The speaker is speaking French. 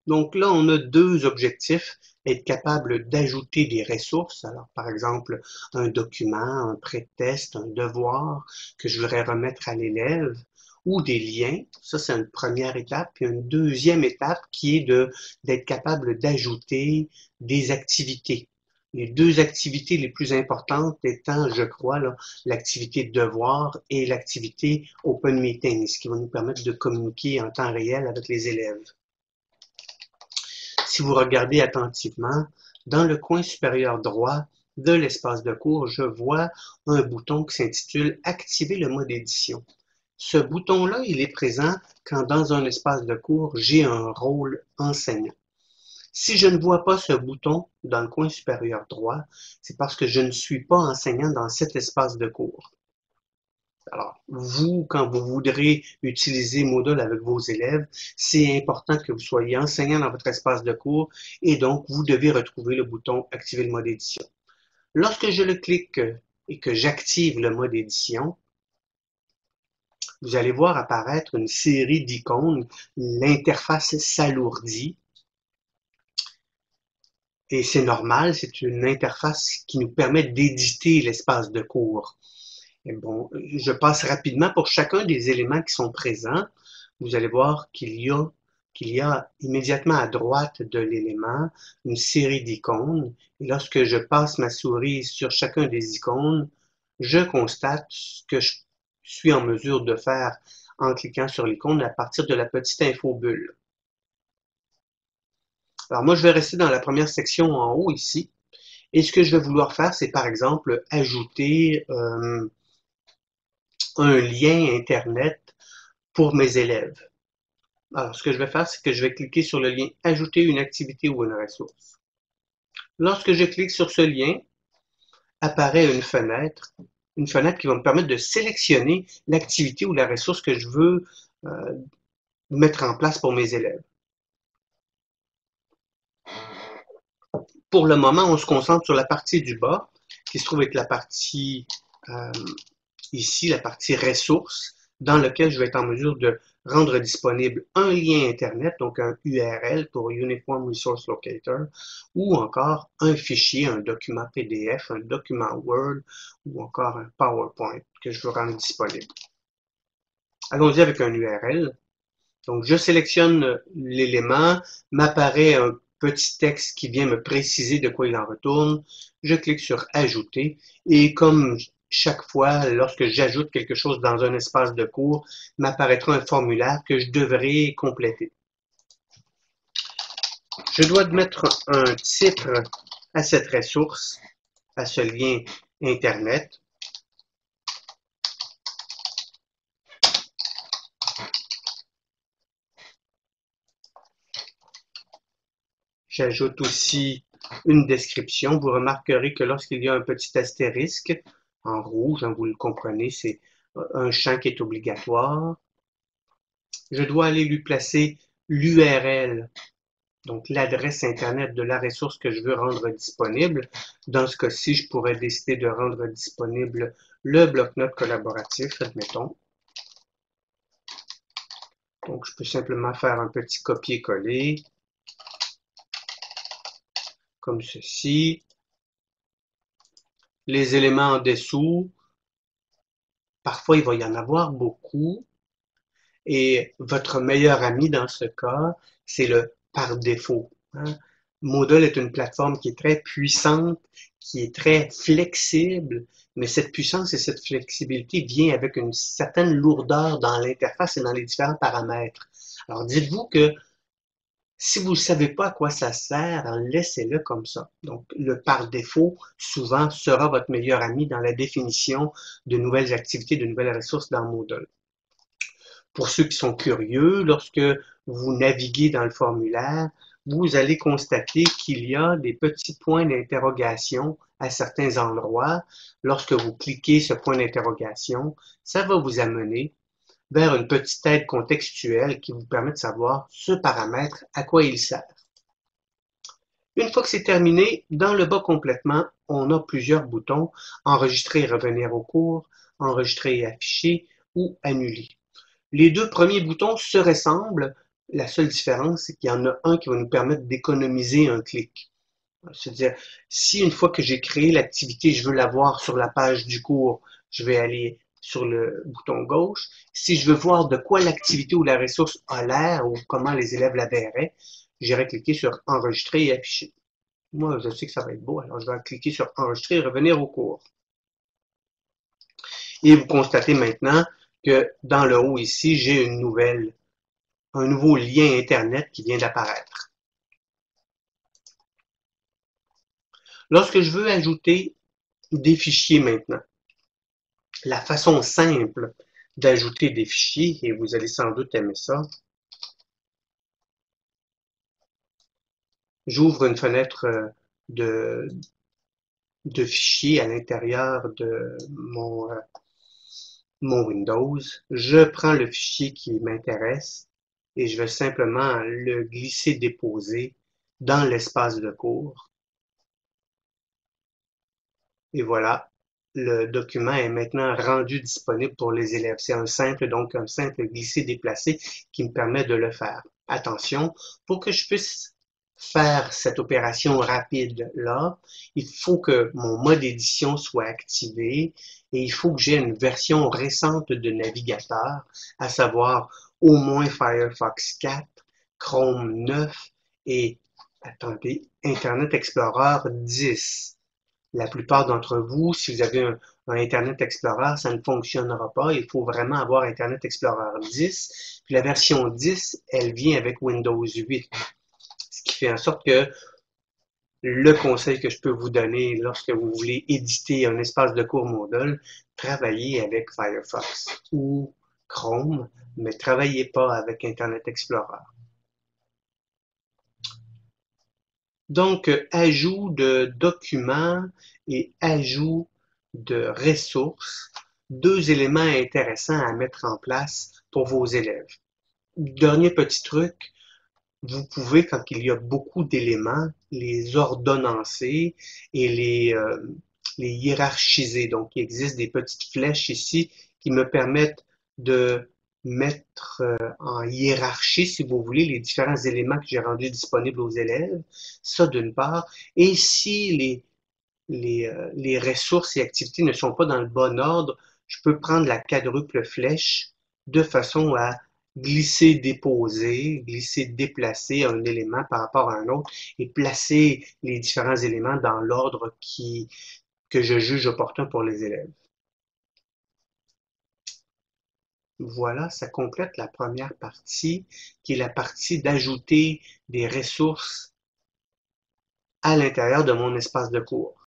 Donc là, on a deux objectifs, être capable d'ajouter des ressources. Alors, par exemple, un document, un pré-test, un devoir que je voudrais remettre à l'élève, ou des liens. Ça, c'est une première étape. Puis une deuxième étape qui est d'être capable d'ajouter des activités. Les deux activités les plus importantes étant, je crois, là, l'activité devoir et l'activité open meeting, ce qui va nous permettre de communiquer en temps réel avec les élèves. Si vous regardez attentivement, dans le coin supérieur droit de l'espace de cours, je vois un bouton qui s'intitule Activer le mode édition. Ce bouton-là, il est présent quand dans un espace de cours, j'ai un rôle enseignant. Si je ne vois pas ce bouton dans le coin supérieur droit, c'est parce que je ne suis pas enseignant dans cet espace de cours. Alors, vous, quand vous voudrez utiliser Moodle avec vos élèves, c'est important que vous soyez enseignant dans votre espace de cours et donc vous devez retrouver le bouton Activer le mode édition. Lorsque je le clique et que j'active le mode édition, vous allez voir apparaître une série d'icônes. L'interface s'alourdit et c'est normal, c'est une interface qui nous permet d'éditer l'espace de cours. Et bon, je passe rapidement pour chacun des éléments qui sont présents. Vous allez voir qu'il y a immédiatement à droite de l'élément une série d'icônes. Et lorsque je passe ma souris sur chacun des icônes, je constate ce que je suis en mesure de faire en cliquant sur l'icône à partir de la petite info bulle. Alors moi, je vais rester dans la première section en haut ici. Et ce que je vais vouloir faire, c'est par exemple ajouter un lien Internet pour mes élèves. Alors, ce que je vais faire, c'est que je vais cliquer sur le lien Ajouter une activité ou une ressource. Lorsque je clique sur ce lien, apparaît une fenêtre qui va me permettre de sélectionner l'activité ou la ressource que je veux mettre en place pour mes élèves. Pour le moment, on se concentre sur la partie du bas, qui se trouve être la partie euh, ici, la partie ressources, dans laquelle je vais être en mesure de rendre disponible un lien Internet, donc un URL pour Uniform Resource Locator, ou encore un fichier, un document PDF, un document Word, ou encore un PowerPoint que je veux rendre disponible. Allons-y avec un URL. Donc, je sélectionne l'élément, m'apparaît un petit texte qui vient me préciser de quoi il en retourne. Je clique sur Ajouter et comme chaque fois, lorsque j'ajoute quelque chose dans un espace de cours, m'apparaîtra un formulaire que je devrais compléter. Je dois mettre un titre à cette ressource, à ce lien Internet. J'ajoute aussi une description. Vous remarquerez que lorsqu'il y a un petit astérisque en rouge, vous le comprenez, c'est un champ qui est obligatoire. Je dois aller lui placer l'URL, donc l'adresse Internet de la ressource que je veux rendre disponible. Dans ce cas-ci, je pourrais décider de rendre disponible le bloc-notes collaboratif, admettons. Donc, je peux simplement faire un petit copier-coller, comme ceci. Les éléments en dessous, parfois il va y en avoir beaucoup. Et votre meilleur ami dans ce cas, c'est le par défaut. Hein. Moodle est une plateforme qui est très puissante, qui est très flexible, mais cette puissance et cette flexibilité vient avec une certaine lourdeur dans l'interface et dans les différents paramètres. Alors dites-vous que si vous ne savez pas à quoi ça sert, laissez-le comme ça. Donc, le par défaut, souvent, sera votre meilleur ami dans la définition de nouvelles activités, de nouvelles ressources dans Moodle. Pour ceux qui sont curieux, lorsque vous naviguez dans le formulaire, vous allez constater qu'il y a des petits points d'interrogation à certains endroits. Lorsque vous cliquez ce point d'interrogation, ça va vous amener vers une petite aide contextuelle qui vous permet de savoir ce paramètre, à quoi il sert. Une fois que c'est terminé, dans le bas complètement, on a plusieurs boutons, enregistrer et revenir au cours, enregistrer et afficher ou annuler. Les deux premiers boutons se ressemblent La seule différence, c'est qu'il y en a un qui va nous permettre d'économiser un clic. C'est-à-dire, si une fois que j'ai créé l'activité, je veux la voir sur la page du cours, je vais aller sur le bouton gauche. Si je veux voir de quoi l'activité ou la ressource a l'air ou comment les élèves la verraient, j'irai cliquer sur enregistrer et afficher. Moi, je sais que ça va être beau, alors je vais cliquer sur enregistrer et revenir au cours. Et vous constatez maintenant que dans le haut ici, j'ai un nouveau lien Internet qui vient d'apparaître. Lorsque je veux ajouter des fichiers maintenant, la façon simple d'ajouter des fichiers, et vous allez sans doute aimer ça, j'ouvre une fenêtre de, de fichiers à l'intérieur de mon Windows. Je prends le fichier qui m'intéresse et je vais simplement le glisser-déposer dans l'espace de cours. Et voilà, le document est maintenant rendu disponible pour les élèves. C'est un simple glisser-déplacer qui me permet de le faire. Attention, pour que je puisse faire cette opération rapide là, il faut que mon mode édition soit activé et il faut que j'ai une version récente de navigateur, à savoir au moins Firefox 4, Chrome 9 et, attendez, Internet Explorer 10. La plupart d'entre vous, si vous avez un Internet Explorer, ça ne fonctionnera pas. Il faut vraiment avoir Internet Explorer 10. Puis la version 10, elle vient avec Windows 8. Ce qui fait en sorte que le conseil que je peux vous donner lorsque vous voulez éditer un espace de cours Moodle, travaillez avec Firefox ou Chrome, mais travaillez pas avec Internet Explorer. Donc, ajout de documents et ajout de ressources, deux éléments intéressants à mettre en place pour vos élèves. Dernier petit truc, vous pouvez, quand il y a beaucoup d'éléments, les ordonnancer et les hiérarchiser. Donc, il existe des petites flèches ici qui me permettent de mettre en hiérarchie, si vous voulez, les différents éléments que j'ai rendus disponibles aux élèves. Ça, d'une part. Et si les ressources et activités ne sont pas dans le bon ordre, je peux prendre la quadruple flèche de façon à glisser, déposer, glisser, déplacer un élément par rapport à un autre et placer les différents éléments dans l'ordre que je juge opportun pour les élèves. Voilà, ça complète la première partie, qui est la partie d'ajouter des ressources à l'intérieur de mon espace de cours.